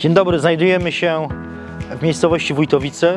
Dzień dobry, znajdujemy się w miejscowości Wójtowice.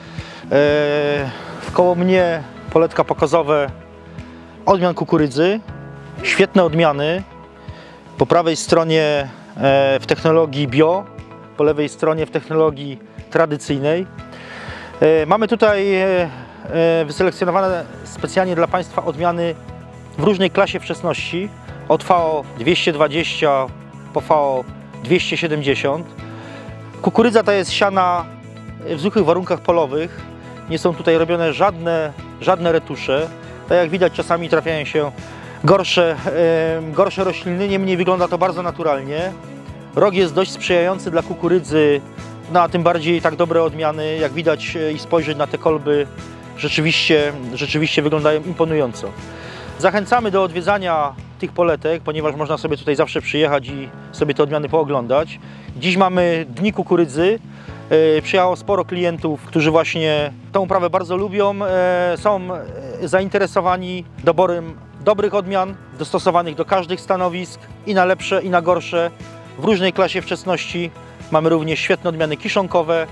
Koło mnie poletka pokazowe odmian kukurydzy. Świetne odmiany. Po prawej stronie w technologii bio, po lewej stronie w technologii tradycyjnej. Mamy tutaj wyselekcjonowane specjalnie dla Państwa odmiany w różnej klasie wczesności, od VO 220 po VO 270. Kukurydza ta jest siana w zwykłych warunkach polowych. Nie są tutaj robione żadne retusze. Tak jak widać, czasami trafiają się gorsze rośliny, niemniej wygląda to bardzo naturalnie. Rok jest dość sprzyjający dla kukurydzy, no a tym bardziej tak dobre odmiany, jak widać i spojrzeć na te kolby, rzeczywiście wyglądają imponująco. Zachęcamy do odwiedzania tych poletek, ponieważ można sobie tutaj zawsze przyjechać i sobie te odmiany pooglądać. Dziś mamy Dni Kukurydzy. Przyjechało sporo klientów, którzy właśnie tę uprawę bardzo lubią, są zainteresowani doborem dobrych odmian, dostosowanych do każdych stanowisk, i na lepsze, i na gorsze, w różnej klasie wczesności. Mamy również świetne odmiany kiszonkowe.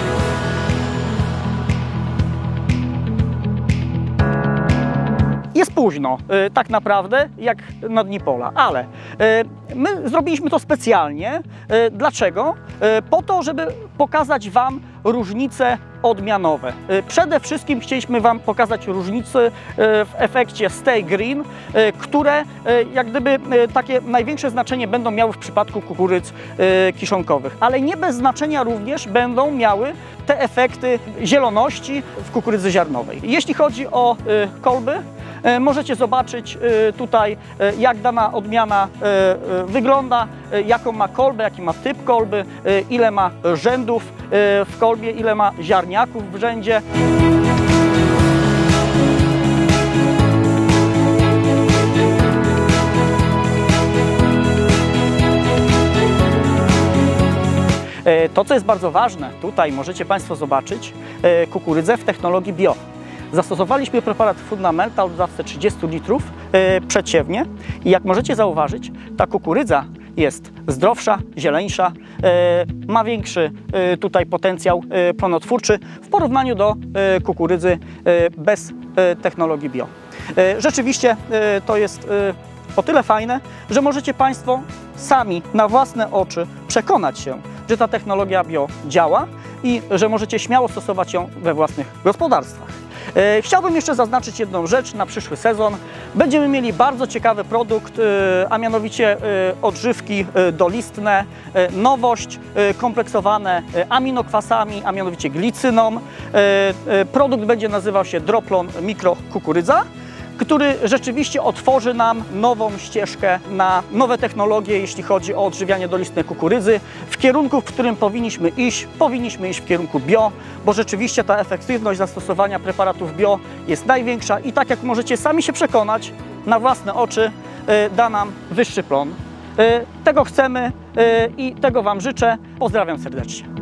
Jest późno, tak naprawdę, jak na dni pola, ale my zrobiliśmy to specjalnie. Dlaczego? Po to, żeby pokazać Wam różnice odmianowe. Przede wszystkim chcieliśmy Wam pokazać różnice w efekcie Stay Green, które jak gdyby takie największe znaczenie będą miały w przypadku kukurydz kiszonkowych, ale nie bez znaczenia również będą miały te efekty zieloności w kukurydzy ziarnowej. Jeśli chodzi o kolby, możecie zobaczyć tutaj, jak dana odmiana wygląda, jaką ma kolbę, jaki ma typ kolby, ile ma rzędów w kolbie, ile ma ziarniaków w rzędzie. To, co jest bardzo ważne, tutaj możecie Państwo zobaczyć kukurydzę w technologii bio. Zastosowaliśmy preparat Fundamental w dawce 30 litrów przeciewnie i jak możecie zauważyć, ta kukurydza jest zdrowsza, zieleńsza, ma większy tutaj potencjał plonotwórczy w porównaniu do kukurydzy bez technologii bio. Rzeczywiście to jest o tyle fajne, że możecie Państwo sami na własne oczy przekonać się, że ta technologia bio działa i że możecie śmiało stosować ją we własnych gospodarstwach. Chciałbym jeszcze zaznaczyć jedną rzecz na przyszły sezon. Będziemy mieli bardzo ciekawy produkt, a mianowicie odżywki dolistne, nowość, kompleksowane aminokwasami, a mianowicie glicyną. Produkt będzie nazywał się Droplon Mikro Kukurydza, który rzeczywiście otworzy nam nową ścieżkę na nowe technologie, jeśli chodzi o odżywianie dolistne kukurydzy. W kierunku, w którym powinniśmy iść w kierunku bio, bo rzeczywiście ta efektywność zastosowania preparatów bio jest największa i tak jak możecie sami się przekonać na własne oczy, da nam wyższy plon. Tego chcemy i tego Wam życzę. Pozdrawiam serdecznie.